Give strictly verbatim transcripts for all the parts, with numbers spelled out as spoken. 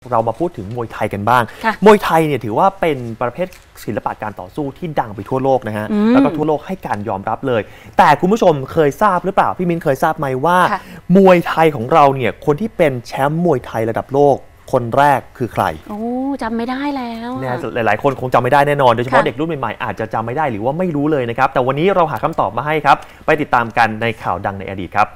เรามาพูดถึงมวยไทยกันบ้างมวยไทยเนี่ยถือว่าเป็นประเภทศิลปะการต่อสู้ที่ดังไปทั่วโลกนะฮะแล้วก็ทั่วโลกให้การยอมรับเลยแต่คุณผู้ชมเคยทราบหรือเปล่าพี่มิ้นเคยทราบไหมว่ามวยไทยของเราเนี่ยคนที่เป็นแชมป์มวยไทยระดับโลกคนแรกคือใครโอ้จำไม่ได้แล้วเนี่ยหลายๆคนคงจำไม่ได้แน่นอนโดยเฉพาะเด็กรุ่นใหม่ๆอาจจะจำไม่ได้หรือว่าไม่รู้เลยนะครับแต่วันนี้เราหาคำตอบมาให้ครับไปติดตามกันในข่าวดังในอดีตครับ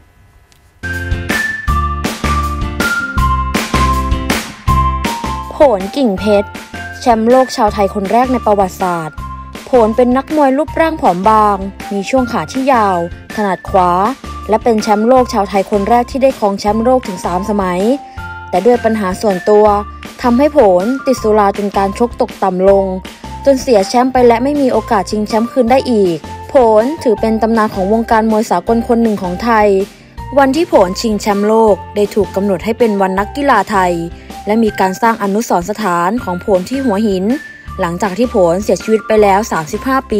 โผลกิ่งเพชรแชมป์โลกชาวไทยคนแรกในประวัติศาสตร์โผลเป็นนักมวยรูปร่างผอมบางมีช่วงขาที่ยาวถนัดขวาและเป็นแชมป์โลกชาวไทยคนแรกที่ได้ครองแชมป์โลกถึงสามสมัยแต่ด้วยปัญหาส่วนตัวทำให้โผลติดสุราจนการชกตกต่ำลงจนเสียแชมป์ไปและไม่มีโอกาสชิงแชมป์คืนได้อีกโผลถือเป็นตำนานของวงการมวยสากลคนหนึ่งของไทยวันที่โผลชิงแชมป์โลกได้ถูกกำหนดให้เป็นวันนักกีฬาไทยและมีการสร้างอนุสรณ์สถานของโผลที่หัวหินหลังจากที่โผลเสียชีวิตไปแล้วสามสิบห้าปี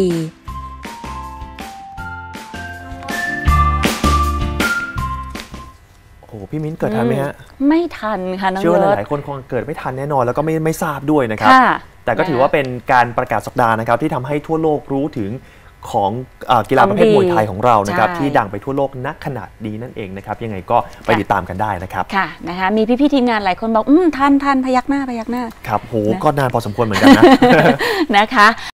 โอ้พี่มิ้นเกิดทันไหมฮะไม่ทันค่ะน้องเชื่อว่าหลายๆคนคงเกิดไม่ทันแน่นอนแล้วก็ไม่ไม่ทราบด้วยนะครับแต่ก็ถือว่าเป็นการประกาศสัปดาห์นะครับที่ทำให้ทั่วโลกรู้ถึงของกีฬาประเภทมวยไทยของเรานะครับที่ดังไปทั่วโลกณขณะนี้นั่นเองนะครับยังไงก็ไปติดตามกันได้นะครับค่ะนะคะมีพี่ๆทีมงานหลายคนบอกอืมทันทันพยักหน้าพยักหน้าครับโหก็นานพอสมควรเหมือนกันนะนะคะ